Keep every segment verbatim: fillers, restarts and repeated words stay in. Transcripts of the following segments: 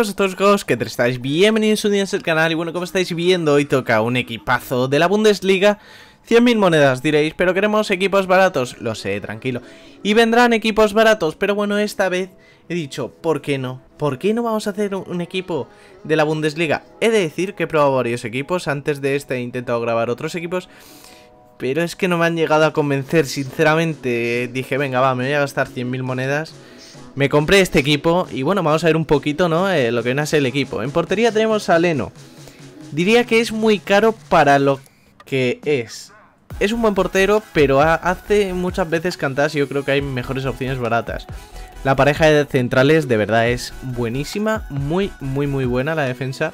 chicos, a todos los que estáis bienvenidos un día al canal. Y bueno, como estáis viendo, hoy toca un equipazo de la Bundesliga. Cien mil monedas diréis, pero queremos equipos baratos. Lo sé, tranquilo. Y vendrán equipos baratos, pero bueno, esta vez he dicho, ¿por qué no? ¿Por qué no vamos a hacer un, un equipo de la Bundesliga? He de decir que he probado varios equipos. Antes de este he intentado grabar otros equipos, pero es que no me han llegado a convencer, sinceramente. Dije, venga, va, me voy a gastar cien mil monedas. Me compré este equipo y bueno, vamos a ver un poquito, ¿no? Eh, lo que viene a ser el equipo. En portería tenemos a Leno. Diría que es muy caro para lo que es. Es un buen portero, pero hace muchas veces cantadas y yo creo que hay mejores opciones baratas. La pareja de centrales de verdad es buenísima, muy, muy, muy buena la defensa.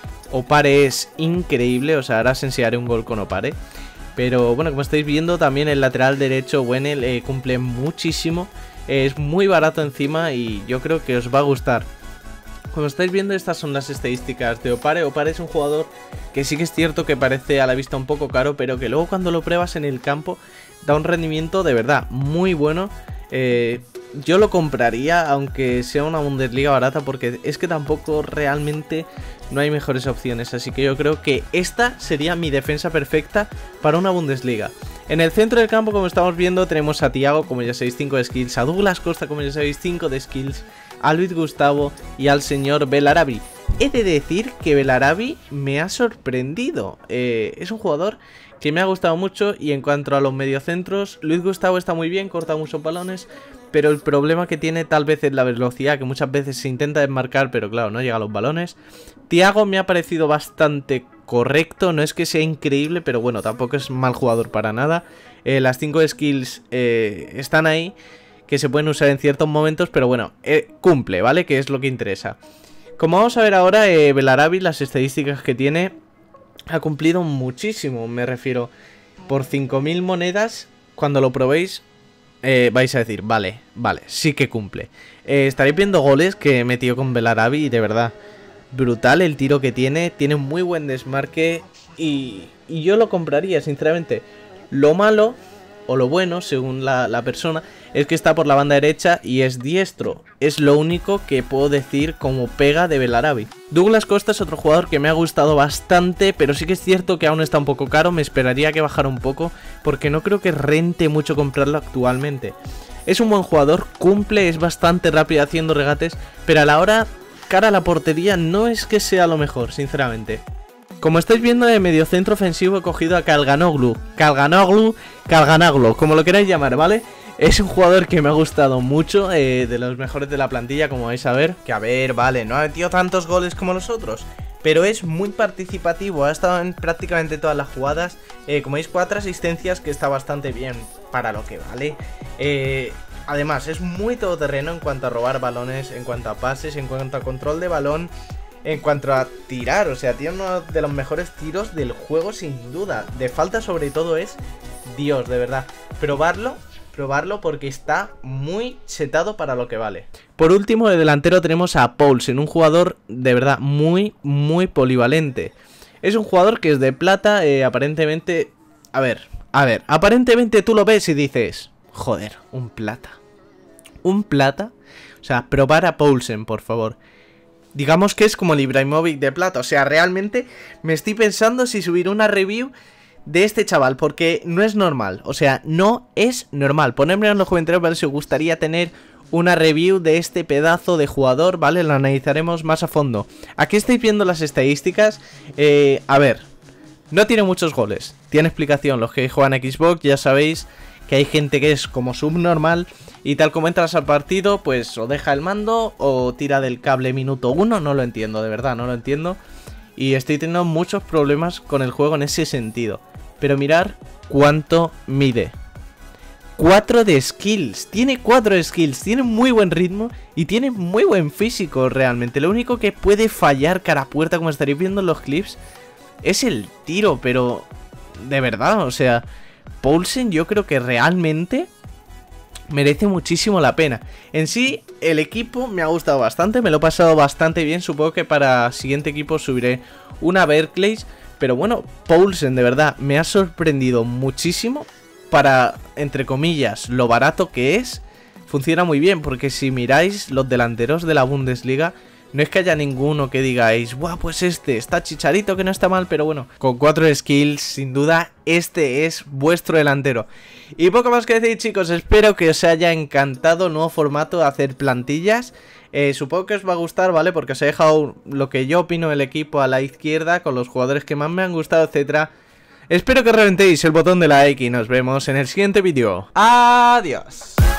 Opare es increíble, o sea, ahora os enseñaré un gol con Opare. Pero bueno, como estáis viendo, también el lateral derecho, Wenel, eh, cumple muchísimo. Es muy barato encima y yo creo que os va a gustar. Como estáis viendo, estas son las estadísticas de Opare. Opare es un jugador que sí que es cierto que parece a la vista un poco caro, pero que luego cuando lo pruebas en el campo da un rendimiento de verdad muy bueno. Eh, yo lo compraría aunque sea una Bundesliga barata, porque es que tampoco realmente no hay mejores opciones. Así que yo creo que esta sería mi defensa perfecta para una Bundesliga. En el centro del campo, como estamos viendo, tenemos a Thiago, como ya sabéis, cinco de skills, a Douglas Costa, como ya sabéis, cinco de skills, a Luis Gustavo y al señor Bellarabi. He de decir que Bellarabi me ha sorprendido. Eh, es un jugador que me ha gustado mucho. Y en cuanto a los mediocentros, Luis Gustavo está muy bien, corta muchos balones, pero el problema que tiene tal vez es la velocidad, que muchas veces se intenta desmarcar, pero claro, no llega a los balones. Thiago me ha parecido bastante correcto, no es que sea increíble, pero bueno, tampoco es mal jugador para nada. Eh, las cinco skills eh, están ahí, que se pueden usar en ciertos momentos, pero bueno, eh, cumple, ¿vale? Que es lo que interesa. Como vamos a ver ahora, eh, Bellarabi, las estadísticas que tiene, ha cumplido muchísimo, me refiero. Por cinco mil monedas, cuando lo probéis, eh, vais a decir, vale, vale, sí que cumple. Eh, estaréis viendo goles que he metido con Bellarabi y de verdad, brutal el tiro que tiene, tiene muy buen desmarque y, y yo lo compraría, sinceramente. Lo malo, o lo bueno, según la, la persona, es que está por la banda derecha y es diestro. Es lo único que puedo decir como pega de Bellarabi. Douglas Costa es otro jugador que me ha gustado bastante, pero sí que es cierto que aún está un poco caro. Me esperaría que bajara un poco, porque no creo que rente mucho comprarlo actualmente. Es un buen jugador, cumple, es bastante rápido haciendo regates, pero a la hora, cara a la portería, no es que sea lo mejor, sinceramente. Como estáis viendo, de mediocentro ofensivo he cogido a Calhanoglu, Calhanoglu, Calhanoglu, como lo queráis llamar, ¿vale? Es un jugador que me ha gustado mucho, eh, de los mejores de la plantilla, como vais a ver. Que a ver, vale, no ha metido tantos goles como los otros, pero es muy participativo, ha estado en prácticamente todas las jugadas. eh, Como veis, cuatro asistencias, que está bastante bien para lo que vale. eh, Además, es muy todoterreno en cuanto a robar balones, en cuanto a pases, en cuanto a control de balón, en cuanto a tirar. O sea, tiene uno de los mejores tiros del juego sin duda. De falta sobre todo es Dios, de verdad. Probarlo, probarlo porque está muy setado para lo que vale. Por último, de delantero tenemos a Poulsen, un jugador de verdad muy, muy polivalente. Es un jugador que es de plata, eh, aparentemente... A ver, a ver, aparentemente tú lo ves y dices... Joder, un plata. ¿Un plata? O sea, probar a Poulsen, por favor. Digamos que es como el Ibrahimovic de plata. O sea, realmente me estoy pensando si subir una review de este chaval, porque no es normal. O sea, no es normal. Ponedme en los comentarios, ¿vale? Si os gustaría tener una review de este pedazo de jugador, ¿vale? Lo analizaremos más a fondo. Aquí estáis viendo las estadísticas. Eh, a ver, no tiene muchos goles. Tiene explicación. Los que juegan a Xbox ya sabéis que hay gente que es como subnormal y tal como entras al partido, pues o deja el mando o tira del cable minuto uno. No lo entiendo, de verdad, no lo entiendo. Y estoy teniendo muchos problemas con el juego en ese sentido. Pero mirar cuánto mide. cuatro de skills. Tiene cuatro de skills. Tiene muy buen ritmo y tiene muy buen físico realmente. Lo único que puede fallar cara a puerta, como estaréis viendo en los clips, es el tiro. Pero de verdad, o sea, Poulsen yo creo que realmente merece muchísimo la pena. En sí, el equipo me ha gustado bastante, me lo he pasado bastante bien. Supongo que para siguiente equipo subiré una Berkeley. Pero bueno, Poulsen de verdad me ha sorprendido muchísimo. Para, entre comillas, lo barato que es, funciona muy bien. Porque si miráis los delanteros de la Bundesliga, No es que haya ninguno que digáis, buah, pues este, está Chicharito que no está mal, pero bueno, con cuatro skills, sin duda, este es vuestro delantero. Y poco más que decir, chicos, espero que os haya encantado el nuevo formato de hacer plantillas. Eh, supongo que os va a gustar, ¿vale? Porque os he dejado lo que yo opino del equipo a la izquierda, con los jugadores que más me han gustado, etcétera. Espero que reventéis el botón de like y nos vemos en el siguiente vídeo. ¡Adiós!